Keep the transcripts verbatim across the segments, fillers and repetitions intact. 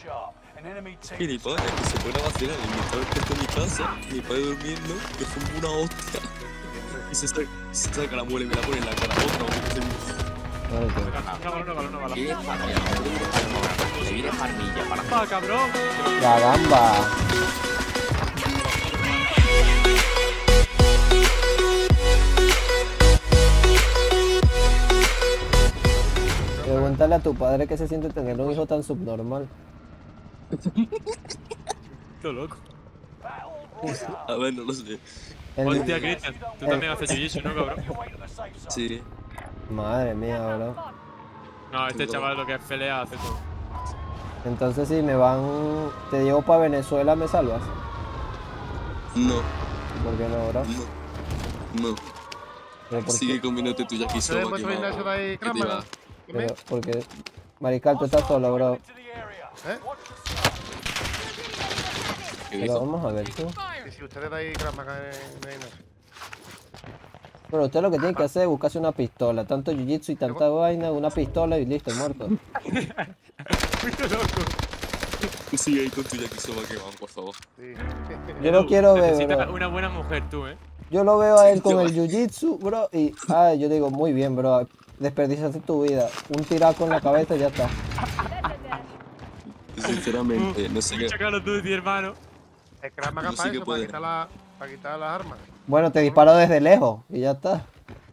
Gilipollas, que se pone a vacilar en mitad del puesto de mi casa, mi padre durmiendo, que fue una hostia. Y se saca, se saca la muela y me la pone en la cara otra. Una bala, una bala, una bala. ¿Qué es patria? Le viene parmilla para ¡Ah, cabrón! La gamba. Pregúntale a tu padre qué se siente tener un hijo tan subnormal. Todo loco. A ver, no lo sé. El- Hostia, Cristian, tú también haces jiu-jitsu, ¿no, cabrón? Sí. Madre mía, bro. No, este chaval lo que es pelea hace todo. Entonces si me van... Te llevo para Venezuela, ¿me salvas? No, ¿Por qué no, bro? no, no. Pero por Sigue qué... comiéndote tu yakisoba Tenemos que otro gimnasio de ahí, va. ¿Qué te Krav va? Pero, porque... Marical, tú estás solo, bro. ¿Eh? ¿Qué Pero dijo? vamos a ver tú. Y si ustedes de ahí Krav Maga en el gimnasio. Pero usted lo que tiene que hacer es buscarse una pistola. Tanto jiu-jitsu y tanta vaina, una pistola y listo, muerto. Muy loco. Sigue ahí con tu yakisoba que va, por favor. Sí. Yo lo quiero ver, Necesitas bro. una buena mujer tú, ¿eh? Yo lo veo a él con el jiu-jitsu, bro, y... Ah, yo digo, muy bien, bro. Desperdiciaste tu vida. Un tiraco en la cabeza y ya está. Sinceramente, no sé qué. Chácalo tú, mi hermano. El Krav Maga No para sé qué eso, para puede. quitar, la, para quitar las armas. Bueno, te disparo desde lejos y ya está.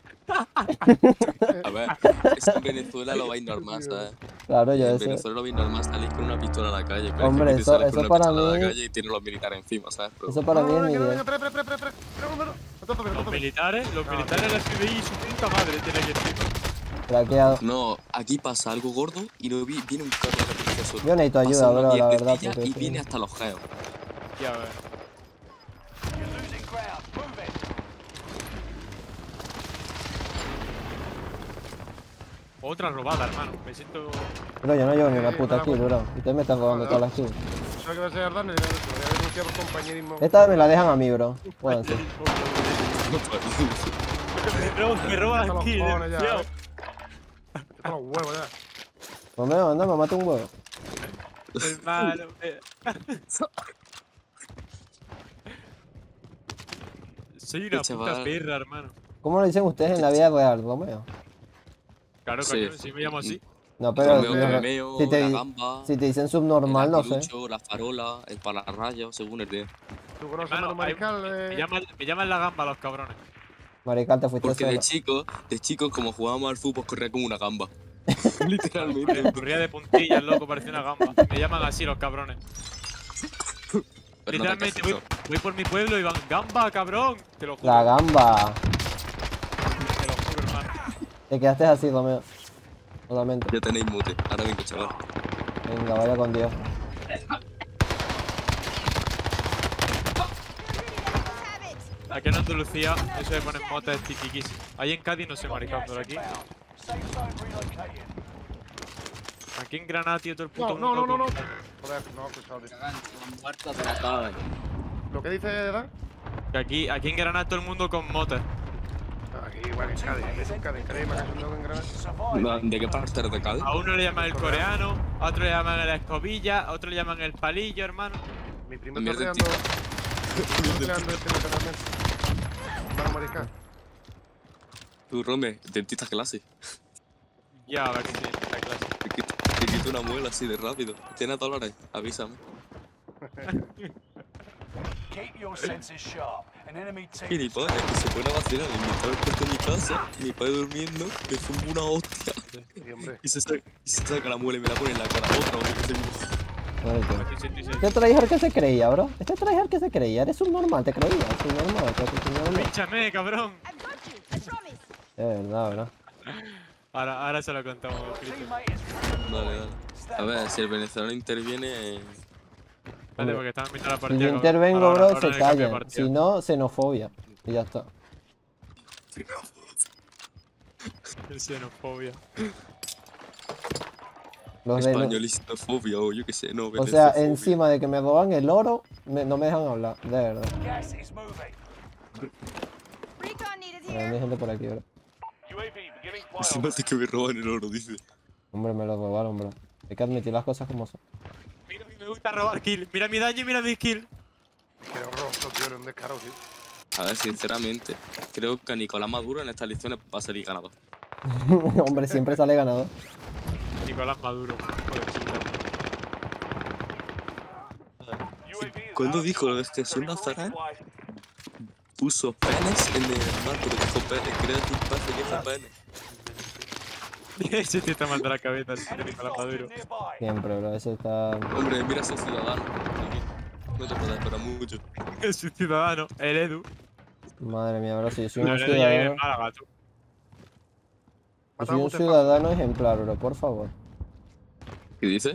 A ver, eso en Venezuela lo vais normal, ¿sabes? Claro, yo En eso... Venezuela lo vais normal, salís con una pistola a la calle. Pero Hombre, es que eso- sales eso con una para pistola a mí- la calle y tienen los militares encima, ¿sabes? Pero Eso para mí no, es no, mi que no, idea. espera, espera, espera, espera, espera, un número. No tope, no Los tope. militares, los No, militares del F B I y su puta madre tiene que encima. Craqueado. no, aquí pasa algo gordo y no vi, viene un carro de la policía solo. Yo necesito ayuda, Pasa una bro, la verdad, mierdecilla porque y estoy- viene hasta los geos. Ya, a ver. Otra robada, hermano. Me siento... Bro, yo no llevo ni una puta kill, bro. Ustedes me están robando todas las kills. Eso que va a ser Ardán, le voy a denunciar por compañerismo. Esta vez me la dejan a mí, bro. Jódanse. Me roban, me roban Hasta los aquí, cojones ya, desgraciado. eh. Hasta los huevos ya. Romeo, anda, me mata un huevo. Hermano, eh. Soy una Este puta chaval. perra, hermano. ¿Cómo lo dicen ustedes en la vida real, Romeo? Claro, Sí. coño, si me llamo así. No, pero... Romeo, no, Memeo, si, te, la di- gamba, si te dicen subnormal, el no sé. apilucho, la farola, el pararrayos, según el día. ¿Tú conoces Hermano, a Manu Mariscal? Me Eh? llaman, me llaman la gamba los cabrones. Marical, te fuiste Porque de solo. chico, de chico, como jugábamos al fútbol, corría como una gamba. Literalmente. Corría- Corría de puntillas, loco, parecía una gamba. Me llaman así los cabrones. Pero no te Literalmente hagas voy, eso. voy por mi pueblo y van, gamba, cabrón. Te lo juro. La gamba. Te lo juro, hermano. Te quedaste así, Romeo. Totalmente. Ya tenéis mute. Ahora vengo, chaval. Venga, vaya con Dios. Aquí en Andalucía, eso de poner motas es tiquiquísimo. Ahí en Cádiz no sé, maricón, pero aquí. Aquí en Granada, tío, todo el puto No, no, no, mundo no, no. con- Joder, no, escuchado. muertos de la calle. ¿Lo que dice Dan? Que aquí, aquí en Granada todo el mundo con motas. Aquí igual en Cádiz, en Cádiz, en Cádiz, más que en Granada. ¿De qué parte eres de Cádiz? A uno le llaman el coreano, a otro le llaman la escobilla, a otro le llaman el palillo, hermano. Mi primo está Mierda, creando... Está creando este literalmente. Manu Mariscal. Tú, Rome, dentista clase. Ya, a ver si en esta clase. Te quito, te quito una muela así de rápido. ¿Tienes dólares? Avísame. Gilipollas, que se pone a vacilar en mitad del puesto de mi casa, mi padre durmiendo, que fue una hostia. Sí, hombre. Y se saca, y se saca la muela y me la pone en la cara otra. Porque se... Marical. Sí, sí, sí, sí. Este tryhard que se creía, bro. Este tryhard que se creía. Eres subnormal, te creía. Subnormal, te subnormal. Pínchame, cabrón. Es verdad, bro. Ahora, ahora se lo contamos, Cristian. Dale, dale. A ver, si el venezolano interviene... Vale, porque estaba invitando la Si partida. yo con- intervengo, ahora- bro, ahora se en el cambio de callan. partida. Si no, xenofobia. Y ya está. Xenofobia. Los de- Españolismofobia o yo qué sé, no, O sea, venezofobia. encima de que me roban el oro, me- no me dejan hablar. De verdad. Bueno, hay gente por aquí, bro. Encima de que me roban el oro, dice. Hombre, me lo robaron, bro. Hay que admitir las cosas como son. Mira, gusta robar kill. Mira mi daño y mira mi kill. Qué horroroso, tío, era un descaro, tío. A ver, sinceramente, creo que Nicolás Maduro en estas elecciones va a salir ganador. Hombre, siempre sale ganador. Nicolás Maduro. ¿Cuándo dijo lo de Jesús Nazarán? Puso penes en el mar, pero dijo penes, creo que un pase que dijo penes. Ese tío está mal de la cabeza, el tío Nicolás Maduro. Siempre, bro, eso está... Hombre, mira, soy ciudadano. No te puedes esperar mucho. Es un ciudadano, el Edu. Madre mía, bro, si yo soy No, un el Edu ya vive en ciudadano... Málaga, tú. Yo soy un ciudadano ejemplar, bro, por favor. ¿Qué dices?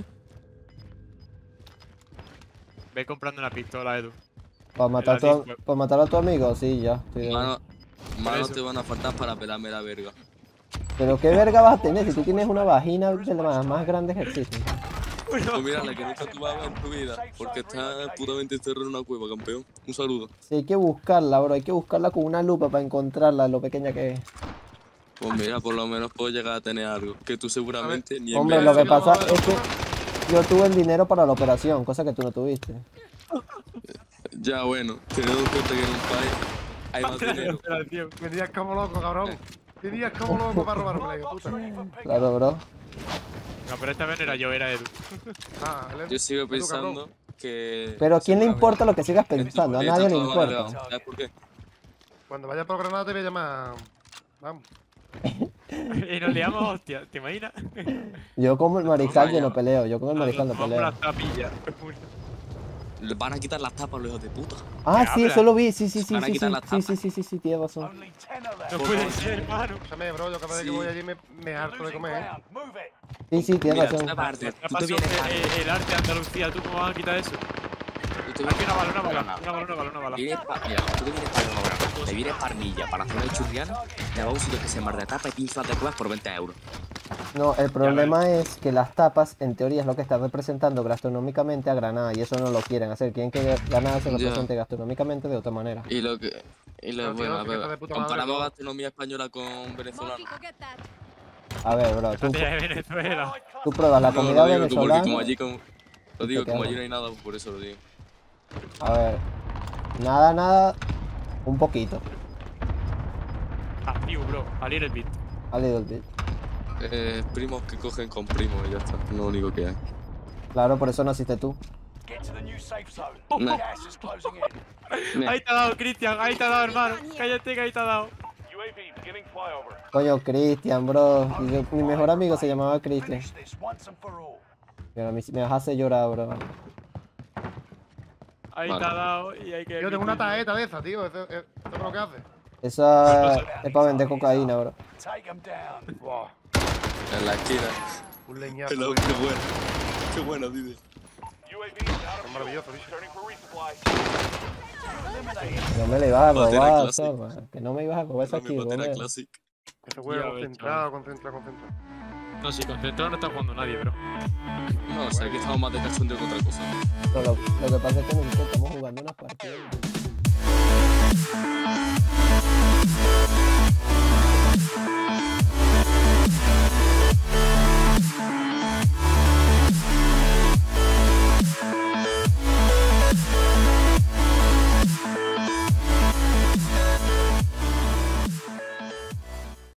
Ve comprando una pistola, Edu. ¿Para matar, la tu- Deep Web. ¿Para matar a tu amigo? Sí, ya. estoy de- Mano, manos eso. te van a faltar para pelarme la verga. Pero qué verga vas a tener si tú tienes una vagina de las más grandes que existen. Pues mira, la que nunca tú vas a ver en tu vida, porque está puramente encerrado en una cueva, campeón. Un saludo. Sí, hay que buscarla, bro, hay que buscarla con una lupa para encontrarla, lo pequeña que es. Pues mira, por lo menos puedo llegar a tener algo, que tú seguramente ni en Hombre, vida- lo que pasa es que yo tuve el dinero para la operación, cosa que tú no tuviste. Ya bueno, teniendo en cuenta que en un país hay más dinero. Operación. Venías como loco, cabrón. Venías como loco para robarme la puta. Claro, bro. No, pero esta vez no era yo, era Edu. Ah, el- Yo sigo Edu, cabrón. pensando que... Pero ¿a quién le seguramente- importa lo que sigas pensando? A Esto nadie le todo vale, importa. ¿sabes por qué? Cuando vaya por Granada te voy a llamar. Vamos. Y nos liamos, hostia, ¿te imaginas? Yo como el mariscal yo vaya. no peleo, yo con el mariscal no Vamos peleo. las tapillas. Les van a quitar las tapas los hijos de puta. Ah, ¿Qué sí, hablas? eso lo vi, sí, sí, sí, Van a sí, sí, quitar las sí, tapas. sí, sí, sí, sí, tienes razón. No puede ser, hermano. Escúchame, bro, yo cada vez que Sí. voy allí me, me harto de comer, ¿eh? Sí, sí, tienes Mira, tú razón. te vas a arder, ¿Qué tú te pasó vienes el, para... el arte de Andalucía? ¿Tú cómo vas a quitar eso? tú te Aquí vienes- una bala, una bala, Nada. una bala, una bala, una bala. Vienes pa- Mira, tú te vienes para ahora, te vienes para Armilla, para la zona de Churriana, te vas a un sitio que se llama de tapa y pinzas de cuevas por veinte euros. No, el problema es que las tapas, en teoría, es lo que está representando gastronómicamente a Granada y eso no lo quieren hacer. Quieren que Granada se Ya. represente gastronómicamente de otra manera. Y lo que... Y lo, No, tío, bueno, a sí que está de ver, puta madre, comparamos todo. gastronomía española con venezolana. A ver, bro, tú, Estrategia de Venezuela. tú pruebas la No, comida lo digo como, porque venezolana. como allí, como, lo digo, te como quedas. allí no hay nada, pues por eso lo digo. A ver, nada, nada, un poquito. Ah, tío, bro, a little bit. A little bit. Eh, primos que cogen con primos y ya está, es lo único que hay. Claro, por eso naciste tú. Nah. Nah. Ahí te ha dado, Cristian, ahí te ha dado, hermano. Cállate que ahí te ha dado. Coño, Cristian, bro. Y yo- mi mejor amigo se llamaba Cristian. Mira, me, me vas a hacer llorar, bro. Ahí Vale. te ha dado y hay que... Yo tengo una tarjeta de esa, tío. ¿Eso eso es lo que hace? Esa es para vender cocaína, bro. Wow, En la esquina. un leñazo. Pero güey. qué bueno. Qué bueno, dice. Es maravilloso, bicho. No me le ibas a Pantera robar, Classic. zorra. Que no me ibas a robar esa Dame aquí, Pantera bro. Classic. Ese güey Ya ves, concentrado, concentrado, concentrado. No, si concentrado no está jugando nadie, bro. No, o sea, que estamos más de cachondeo que otra cosa. Pero lo, lo que pasa es que nosotros estamos jugando unas partidas.